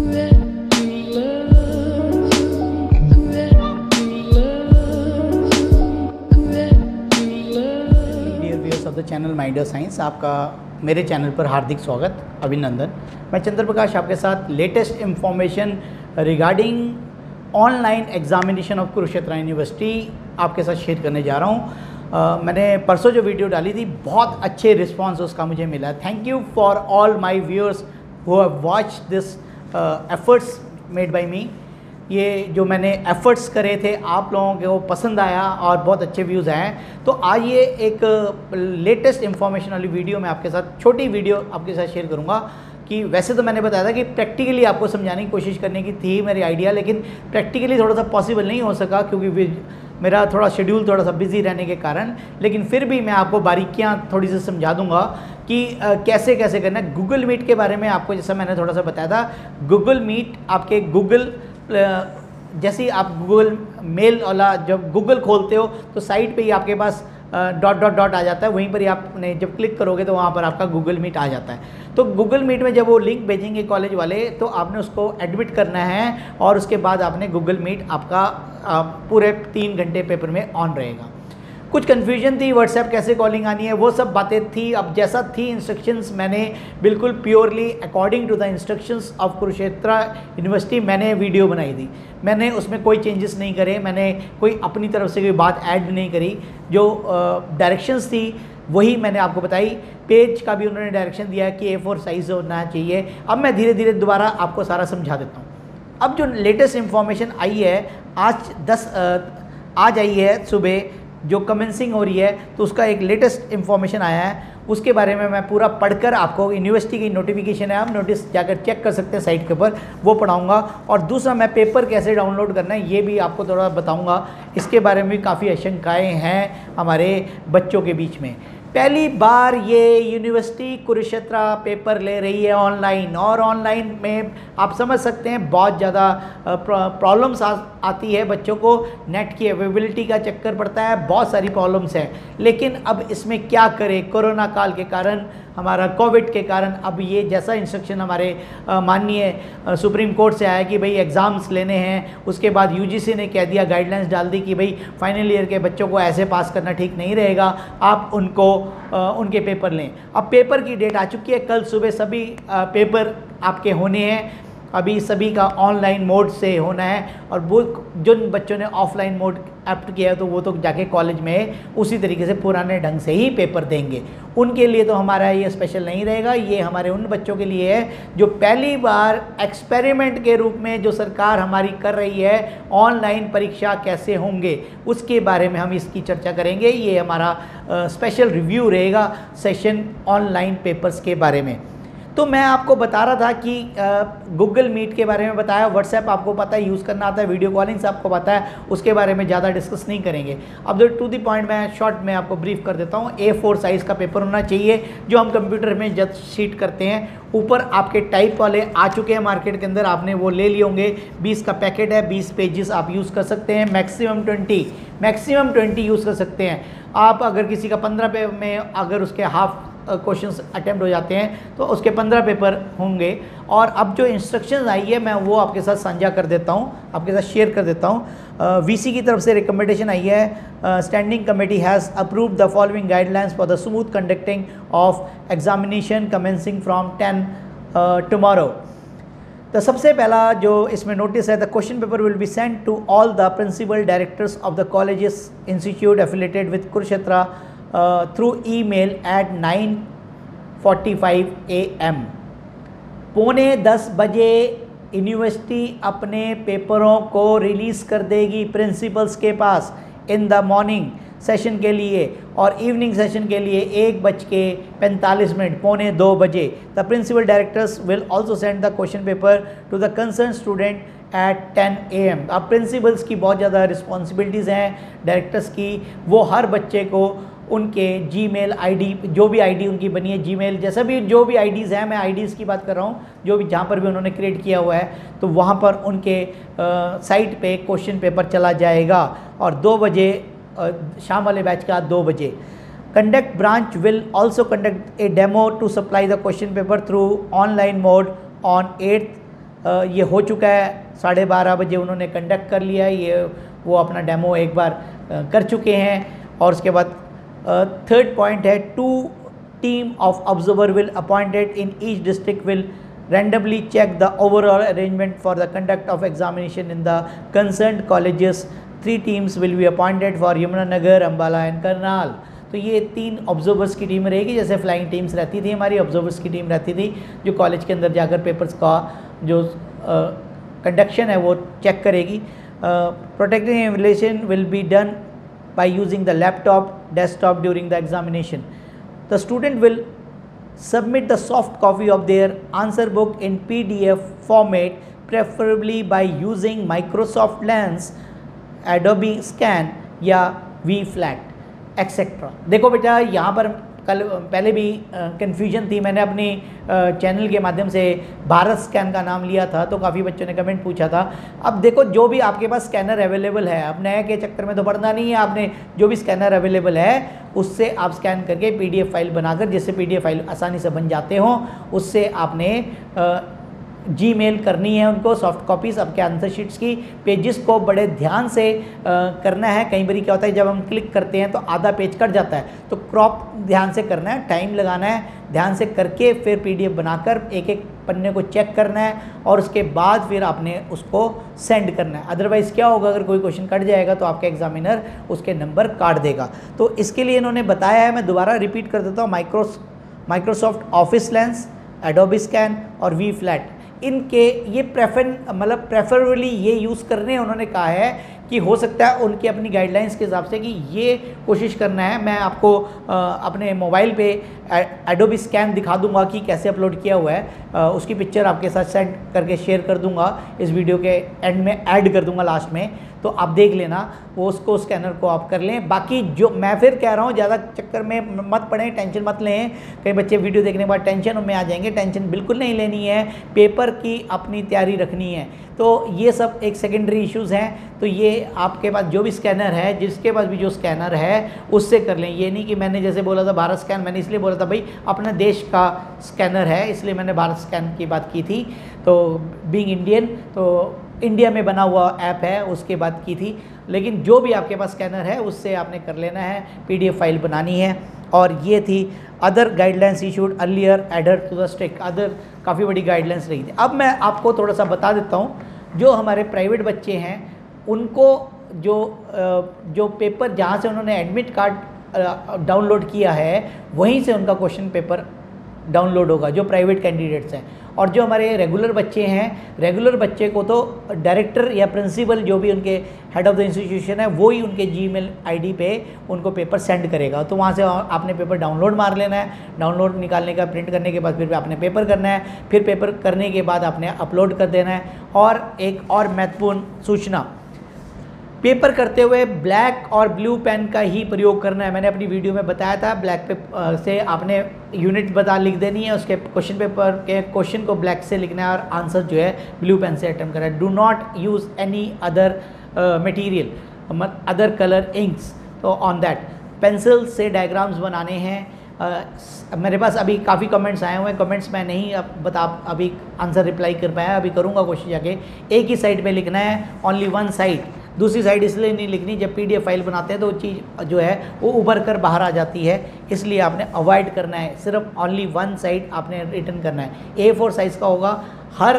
Of the channel minder science, आपका मेरे channel पर हार्दिक स्वागत, अभिनंदन। मैं चंद्र प्रकाश आपके साथ latest information regarding online examination of Kurukshetra university आपके साथ शेयर करने जा रहा हूँ। मैंने परसों जो वीडियो डाली थी, बहुत अच्छे रिस्पांस उसका मुझे मिला। Thank you for all my viewers who have watched this efforts made by me. ये जो मैंने एफ़र्ट्स करे थे, आप लोगों को पसंद आया और बहुत अच्छे व्यूज़ आए। तो आज ये एक लेटेस्ट इन्फॉर्मेशन वाली वीडियो मैं आपके साथ, छोटी वीडियो आपके साथ शेयर करूँगा कि वैसे तो मैंने बताया था कि प्रैक्टिकली आपको समझाने की कोशिश करने की थी मेरी आइडिया, लेकिन प्रैक्टिकली थोड़ा सा पॉसिबल नहीं हो सका क्योंकि मेरा थोड़ा शेड्यूल थोड़ा सा बिजी रहने के कारण। लेकिन फिर भी मैं आपको बारीकियाँ थोड़ी सी समझा दूँगा कि कैसे कैसे करना है। गूगल मीट के बारे में आपको, जैसा मैंने थोड़ा सा बताया था, गूगल मीट आपके गूगल, जैसे ही आप गूगल मेल वाला जब गूगल खोलते हो तो साइड पे ही आपके पास डॉट डॉट डॉट आ जाता है। वहीं पर ही आपने जब क्लिक करोगे तो वहाँ पर आपका गूगल मीट आ जाता है। तो गूगल मीट में जब वो लिंक भेजेंगे कॉलेज वाले, तो आपने उसको एडमिट करना है और उसके बाद आपने गूगल मीट आपका पूरे 3 घंटे पेपर में ऑन रहेगा। कुछ कन्फ्यूजन थी, व्हाट्सएप कैसे कॉलिंग आनी है, वो सब बातें थी। अब जैसा थी इंस्ट्रक्शंस, मैंने बिल्कुल purely according to the instructions of Kurukshetra university मैंने वीडियो बनाई थी। मैंने उसमें कोई चेंजेस नहीं करे, मैंने कोई अपनी तरफ से कोई बात ऐड नहीं करी। जो डायरेक्शंस थी वही मैंने आपको बताई। पेज का भी उन्होंने डायरेक्शन दिया कि A4 साइज़ होना चाहिए। अब मैं धीरे धीरे दोबारा आपको सारा समझा देता हूँ। अब जो लेटेस्ट इंफॉर्मेशन आई है, आज आई है सुबह, जो कमेंसिंग हो रही है, तो उसका एक लेटेस्ट इन्फॉर्मेशन आया है। उसके बारे में मैं पूरा पढ़कर आपको, यूनिवर्सिटी की नोटिफिकेशन है, आप नोटिस जाकर चेक कर सकते हैं साइट के ऊपर, वो पढ़ाऊंगा। और दूसरा, मैं पेपर कैसे डाउनलोड करना है ये भी आपको थोड़ा बताऊंगा। इसके बारे में भी काफ़ी आशंकाएँ हैं हमारे बच्चों के बीच में। पहली बार ये यूनिवर्सिटी कुरुक्षेत्र पेपर ले रही है ऑनलाइन, और ऑनलाइन में आप समझ सकते हैं बहुत ज़्यादा प्रॉब्लम्स आती है बच्चों को। नेट की अवेलेबिलिटी का चक्कर पड़ता है, बहुत सारी प्रॉब्लम्स हैं। लेकिन अब इसमें क्या करें, कोरोना काल के कारण, हमारा कोविड के कारण, अब ये जैसा इंस्ट्रक्शन हमारे माननीय सुप्रीम कोर्ट से आया कि भाई एग्ज़ाम्स लेने हैं, उसके बाद यूजीसी ने कह दिया, गाइडलाइंस डाल दी कि भाई फाइनल ईयर के बच्चों को ऐसे पास करना ठीक नहीं रहेगा, आप उनको उनके पेपर लें। अब पेपर की डेट आ चुकी है, कल सुबह सभी पेपर आपके होने हैं। अभी सभी का ऑनलाइन मोड से होना है, और वो जिन बच्चों ने ऑफलाइन मोड एप्ट किया है तो वो तो जाके कॉलेज में उसी तरीके से पुराने ढंग से ही पेपर देंगे। उनके लिए तो हमारा ये स्पेशल नहीं रहेगा, ये हमारे उन बच्चों के लिए है जो पहली बार एक्सपेरिमेंट के रूप में जो सरकार हमारी कर रही है, ऑनलाइन परीक्षा कैसे होंगे उसके बारे में हम इसकी चर्चा करेंगे। ये हमारा स्पेशल रिव्यू रहेगा सेशन ऑनलाइन पेपर्स के बारे में। तो मैं आपको बता रहा था कि गूगल मीट के बारे में बताया, व्हाट्सएप आपको पता है यूज़ करना आता है, वीडियो कॉलिंग्स आपको पता है, उसके बारे में ज़्यादा डिस्कस नहीं करेंगे। अब जो टू द पॉइंट मैं शॉर्ट में आपको ब्रीफ कर देता हूँ। A4 साइज़ का पेपर होना चाहिए, जो हम कंप्यूटर में जब शीट करते हैं। ऊपर आपके टाइप वाले आ चुके हैं मार्केट के अंदर, आपने वो ले लिए होंगे। 20 का पैकेट है, 20 पेजेस आप यूज़ कर सकते हैं, मैक्सिमम 20 यूज़ कर सकते हैं आप। अगर किसी का 15 पे में अगर उसके हाफ क्वेश्चंस अटेम्प्ट हो जाते हैं तो उसके 15 पेपर होंगे। और अब जो इंस्ट्रक्शंस आई है मैं वो आपके साथ साझा कर देता हूँ, आपके साथ शेयर कर देता हूँ। वीसी की तरफ से रिकमेंडेशन आई है, standing committee has approved the following guidelines for the smooth conducting of examination commencing from 10 tomorrow. तो सबसे पहला जो इसमें नोटिस है, the question paper will be sent to all the principal directors of the colleges institute affiliated with Kurukshetra through email at 9:45 AM। 9:45 बजे university अपने पेपरों को रिलीज़ कर देगी प्रिंसिपल्स के पास इन द मॉर्निंग सेशन के लिए, और इवनिंग सेशन के लिए 1:45, 1:45 बजे। The principal directors will also send the question paper to the concern student at 10 AM। अब प्रिंसिपल्स की बहुत ज़्यादा रिस्पॉन्सिबिलिटीज़ हैं, डायरेक्टर्स की। वो हर बच्चे को उनके जीमेल आईडी, जो भी आईडी उनकी बनी है, जीमेल जैसा भी जो भी आईडीज़ हैं, मैं आईडीज़ की बात कर रहा हूँ, जो भी जहाँ पर भी उन्होंने क्रिएट किया हुआ है, तो वहाँ पर उनके साइट पे क्वेश्चन पेपर चला जाएगा। और 2 बजे, शाम वाले बैच का 2 बजे। Conduct branch will also conduct a demo to supply the question paper through online mode on 8th ये हो चुका है, 12:30 बजे उन्होंने कंडक्ट कर लिया है, ये वो अपना डेमो एक बार कर चुके हैं। और उसके बाद थर्ड पॉइंट है 2 team of observer will appointed in each district will randomly check the overall arrangement for the conduct of examination in the concerned colleges. 3 teams will be appointed for Yamunanagar, Ambala and Karnal. तो ये 3 observers की team रहेगी, जैसे flying teams रहती थी, हमारी observers की team रहती थी जो कॉलेज के अंदर जाकर पेपर्स का जो कंडक्शन है वो चेक करेगी। Protecting evaluation will be done by using the laptop desktop during the examination. The student will submit the soft copy of their answer book in PDF format, preferably by using Microsoft Lens, Adobe Scan या VFlat etc. देखो बेटा, यहाँ पर कल पहले भी confusion थी, मैंने अपनी चैनल के माध्यम से भारत स्कैन का नाम लिया था तो काफ़ी बच्चों ने कमेंट पूछा था। अब देखो, जो भी आपके पास स्कैनर अवेलेबल है, अब नए के चक्कर में तो पड़ना नहीं है, आपने जो भी स्कैनर अवेलेबल है उससे आप स्कैन करके PDF फाइल बनाकर, जिससे PDF फाइल आसानी से बन जाते हों, उससे आपने जीमेल करनी है उनको सॉफ्ट कॉपीज़ आपके आंसर शीट्स की। पेजेस को बड़े ध्यान से करना है। कई बार क्या होता है, जब हम क्लिक करते हैं तो आधा पेज कट जाता है, तो क्रॉप ध्यान से करना है, टाइम लगाना है, ध्यान से करके फिर PDF बनाकर एक एक पन्ने को चेक करना है और उसके बाद फिर आपने उसको सेंड करना है। अदरवाइज़ क्या होगा, अगर कोई क्वेश्चन कट जाएगा तो आपका एग्जामिनर उसके नंबर काट देगा। तो इसके लिए इन्होंने बताया है, मैं दोबारा रिपीट कर देता हूँ, Microsoft Office Lens, Adobe Scan और VFlat, इनके ये प्रेफरेबली ये यूज़ करने हैं। उन्होंने कहा है कि हो सकता है उनकी अपनी गाइडलाइंस के हिसाब से कि ये कोशिश करना है। मैं आपको अपने मोबाइल पे एडोबी स्कैन दिखा दूंगा कि कैसे अपलोड किया हुआ है, उसकी पिक्चर आपके साथ सेंड करके शेयर कर दूंगा, इस वीडियो के एंड में ऐड कर दूंगा लास्ट में, तो आप देख लेना, वो उसको स्कैनर को आप कर लें। बाकी जो मैं फिर कह रहा हूँ, ज़्यादा चक्कर में मत पड़ें, टेंशन मत लें। कई बच्चे वीडियो देखने के बाद टेंशन में आ जाएंगे, टेंशन बिल्कुल नहीं लेनी है, पेपर की अपनी तैयारी रखनी है। तो ये सब एक सेकेंडरी इश्यूज़ हैं। तो ये आपके पास जो भी स्कैनर है, जिसके पास भी जो स्कैनर है उससे कर लें। ये नहीं कि मैंने जैसे बोला था भारत स्कैन, मैंने इसलिए बोला था भाई अपने देश का स्कैनर है, इसलिए मैंने भारत स्कैन की बात की थी। तो बीइंग इंडियन, तो इंडिया में बना हुआ ऐप है, उसके बात की थी। लेकिन जो भी आपके पास स्कैनर है उससे आपने कर लेना है, PDF फाइल बनानी है। और ये थी other guidelines issued earlier adhere to the strict, other काफ़ी बड़ी गाइडलाइंस रही थी। अब मैं आपको थोड़ा सा बता देता हूँ, जो हमारे प्राइवेट बच्चे हैं उनको जो पेपर जहाँ से उन्होंने एडमिट कार्ड डाउनलोड किया है वहीं से उनका क्वेश्चन पेपर डाउनलोड होगा, जो प्राइवेट कैंडिडेट्स हैं। और जो हमारे रेगुलर बच्चे हैं, रेगुलर बच्चे को तो डायरेक्टर या प्रिंसिपल जो भी उनके हेड ऑफ़ द इंस्टीट्यूशन है वो ही उनके जीमेल आईडी पे उनको पेपर सेंड करेगा। तो वहाँ से आपने पेपर डाउनलोड मार लेना है, डाउनलोड निकालने का, प्रिंट करने के बाद फिर आपने पेपर करना है, फिर पेपर करने के बाद आपने अपलोड कर देना है। और एक और महत्वपूर्ण सूचना, पेपर करते हुए ब्लैक और ब्लू पेन का ही प्रयोग करना है। मैंने अपनी वीडियो में बताया था, ब्लैक पे से आपने यूनिट लिख देनी है, उसके क्वेश्चन पेपर के क्वेश्चन को ब्लैक से लिखना है और आंसर जो है ब्लू पेन से अटेम्प्ट करना है। Do not use any other material, other colour inks. तो ऑन दैट पेंसिल से डायग्राम्स बनाने हैं। मेरे पास अभी काफ़ी कमेंट्स आए हुए हैं, कमेंट्स मैं नहीं अभी आंसर रिप्लाई कर पाया, अभी करूँगा कोशिश जाके। एक ही साइड पे लिखना है, ओनली वन साइड, दूसरी साइड इसलिए नहीं लिखनी, जब PDF फाइल बनाते हैं तो वो चीज़ जो है वो उभर कर बाहर आ जाती है, इसलिए आपने अवॉइड करना है। सिर्फ ओनली वन साइड आपने रिटर्न करना है। A4 साइज़ का होगा। हर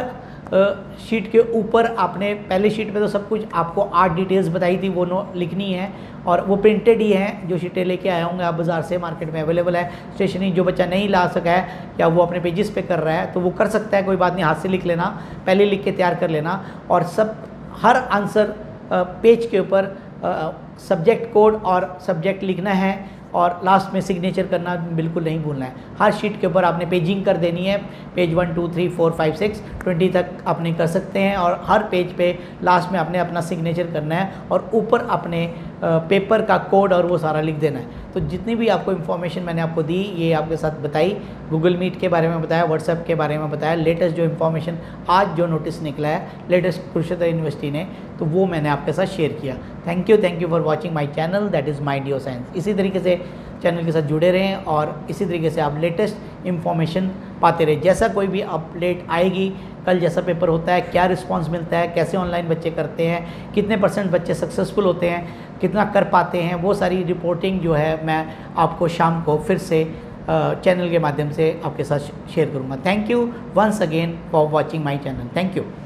शीट के ऊपर आपने, पहले शीट पे तो सब कुछ आपको 8 डिटेल्स बताई थी, वो लिखनी है। और वो प्रिंटेड ही हैं, जो शीटें लेके आए होंगे आप बाज़ार से, मार्केट में अवेलेबल है। स्टेशनरी जो बच्चा नहीं ला सका है या वो अपने पेजेस पे कर रहा है तो वो कर सकता है, कोई बात नहीं, हाथ से लिख लेना, पहले लिख के तैयार कर लेना। और हर आंसर पेज के ऊपर सब्जेक्ट कोड और सब्जेक्ट लिखना है और लास्ट में सिग्नेचर करना बिल्कुल नहीं भूलना है। हर शीट के ऊपर आपने पेजिंग कर देनी है, पेज 1 2 3 4 5 6 20 तक आपने कर सकते हैं। और हर पेज पे लास्ट में आपने अपना सिग्नेचर करना है और ऊपर अपने पेपर का कोड और वो सारा लिख देना है। तो जितनी भी आपको इन्फॉर्मेशन मैंने आपको दी, ये आपके साथ बताई, गूगल मीट के बारे में बताया, व्हाट्सएप के बारे में बताया, लेटेस्ट जो इन्फॉर्मेशन आज जो नोटिस निकला है लेटेस्ट कुरुक्षेत्र यूनिवर्सिटी ने, तो वो मैंने आपके साथ शेयर किया। Thank you for watching my channel, that is my dio science. इसी तरीके से चैनल के साथ जुड़े रहें और इसी तरीके से आप लेटेस्ट इन्फॉर्मेशन पाते रहें। जैसा कोई भी अपडेट आएगी कल जैसा पेपर होता है क्या रिस्पांस मिलता है, कैसे ऑनलाइन बच्चे करते हैं, कितने % बच्चे सक्सेसफुल होते हैं, कितना कर पाते हैं, वो सारी रिपोर्टिंग जो है मैं आपको शाम को फिर से चैनल के माध्यम से आपके साथ शेयर करूँगा। Thank you once again for watching my channel. Thank you.